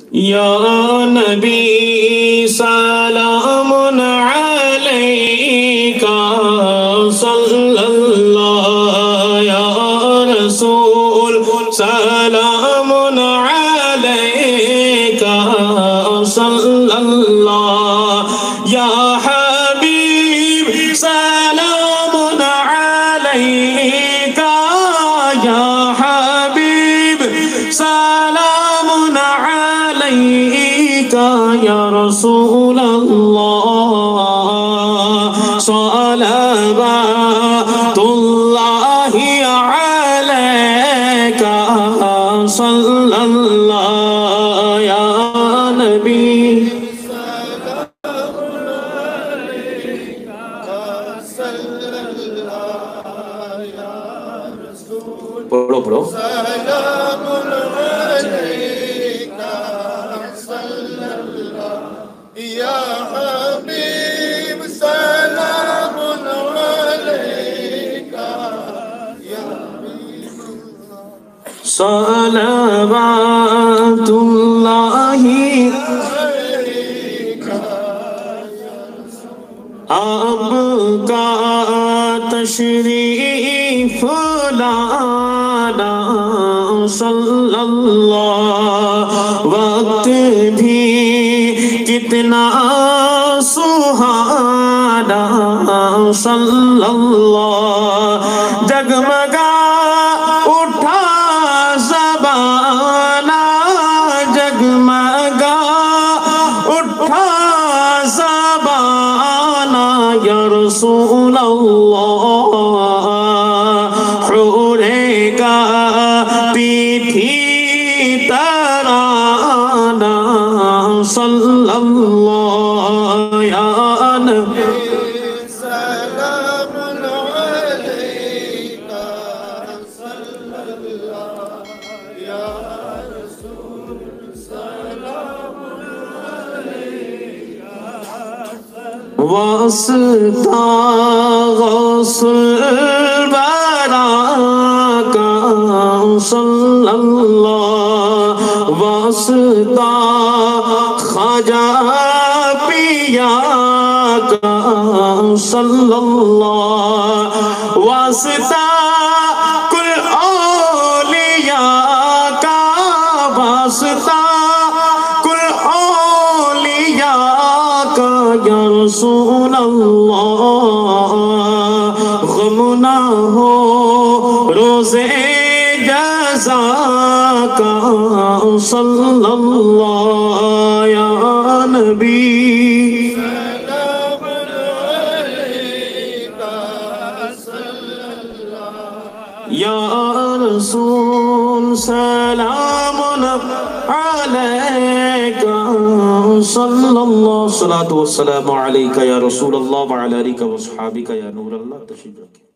یا نبی سلام علیکہ صلی اللہ، یا رسول سلام علیکہ صلی اللہ، یا حبیب سلام علیکہ، یا حبیب سلام علیکہ، یا رسول اللہ صلوات اللہ علیکہ صلی اللہ، یا نبی پڑھو پڑھو یا حبیب سلام علیکہ، یا صلوات اللہ آپ کا تشریف لانا صلی اللہ، وقت بھی کتنا سہانا صلی اللہ، جگمگا اٹھا زبانہ، جگمگا اٹھا زبانہ، یا رسول اللہ حورے گاتی تھی ترانہ صلی اللہ، یا نبی سلام علیکہ صلی اللہ، یا رسول سلام علیکہ، واسطہ غوث الورا کا صلی اللہ، واسطہ خواجہ پیا کا صلی اللہ، واسطہ کل اولیاء کا، واسطہ کل اولیاء کا، یا رسول اللہ غم نہ ہو روزے جزا کا صلی اللہ، یا نبی سلام علیکہ صلی اللہ، یا رسول سلام علیکہ صلی اللہ، صلاۃ والسلام علیکہ یا رسول اللہ وعلی آلکہ واصحابکہ یا نور اللہ، تشریف رکھیں۔